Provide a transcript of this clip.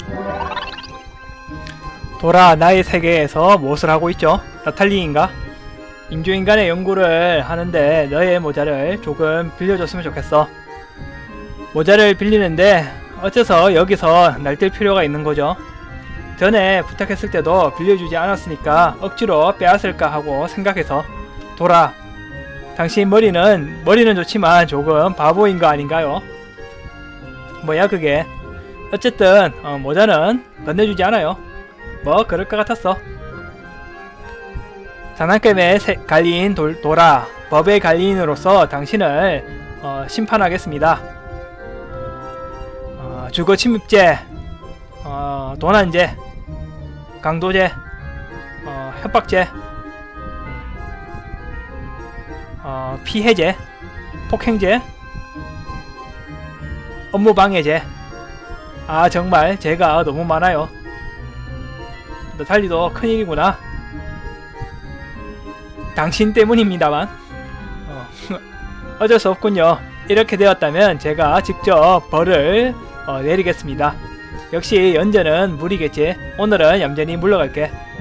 도라, 나의 세계에서 무엇을 하고 있죠? 나탈리인가? 인조인간의 연구를 하는데 너의 모자를 조금 빌려줬으면 좋겠어. 모자를 빌리는데 어째서 여기서 날뛸 필요가 있는 거죠? 전에 부탁했을 때도 빌려주지 않았으니까 억지로 빼앗을까 하고 생각해서. 도라, 당신 머리는 좋지만 조금 바보인 거 아닌가요? 뭐야 그게? 어쨌든 모자는 건네주지 않아요. 뭐 그럴 것 같았어. 장난감에 갈린 도라, 법의 관리인으로서 당신을 심판하겠습니다. 주거 침입죄, 도난죄, 강도죄, 협박죄, 피해죄, 폭행죄, 업무방해죄. 아 정말 죄가 너무 많아요. 나탈리도 큰일이구나. 당신 때문입니다만 어쩔 수 없군요. 이렇게 되었다면 제가 직접 벌을 내리겠습니다. 역시 연전은 무리겠지. 오늘은 얌전히 물러갈게.